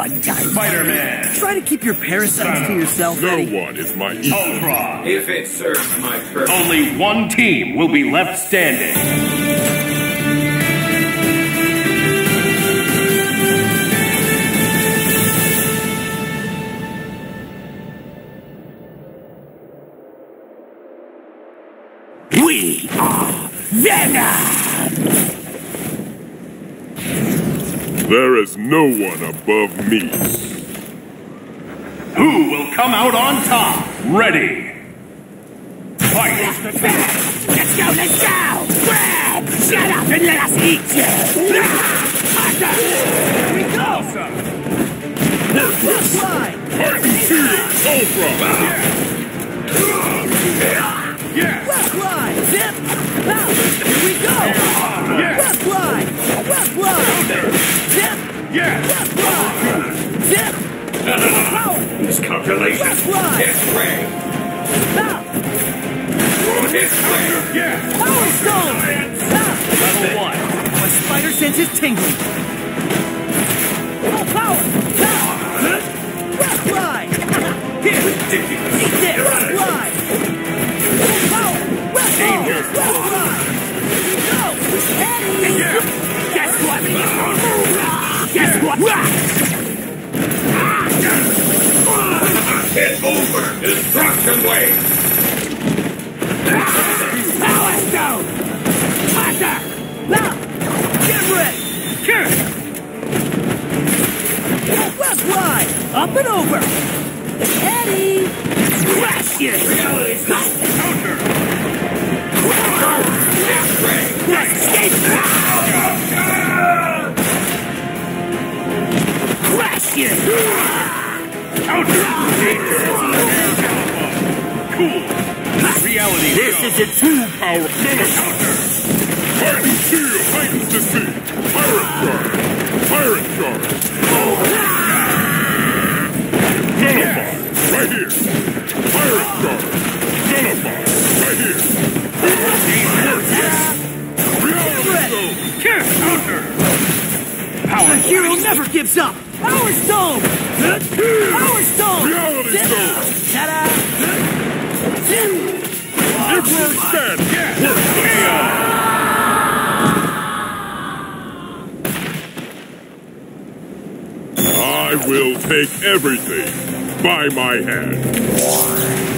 Spider-Man! Try to keep your parasites to yourself, No Eddie. one is my equal. Ultron! If it serves my purpose. Only one team will be left standing. We are Venom! There is no one above me. Who will come out on top? Ready! Fight! Let's go, let's go! Grab! Shut up and let us eat you! Here we go! Fly! Left line! Zip! Out! Here we go! Left line! Left line! Zip! Left line! Zip! Power! Miscalculation. Left line! This way. Out! This way. Power Stone! Out! Level 1. My spider sense is tingling. Full power! Out! Left line! Here! Eat this! Left line! Full power! Left Danger. Left line! Here we go! Eddie! Guess what? Guess what? It's over. Destruction wave. Power Stone! Hunter! Now! Get ready! Left line! Up and over! Eddie! Crush you! Counter! Let's escape! Crush you! Counter! Cool! Reality This is a true power. counter! Fighting shield, heightened to see. Pirate charge. Pirate charge. Nullify. Right here. Pirate charge. Nullify. Right here. Reality stone. Counter! The Power! hero never gives up! Power Stone! Power Stone! Reality stone. Ta-da! If we're stand. I will take everything by my hand.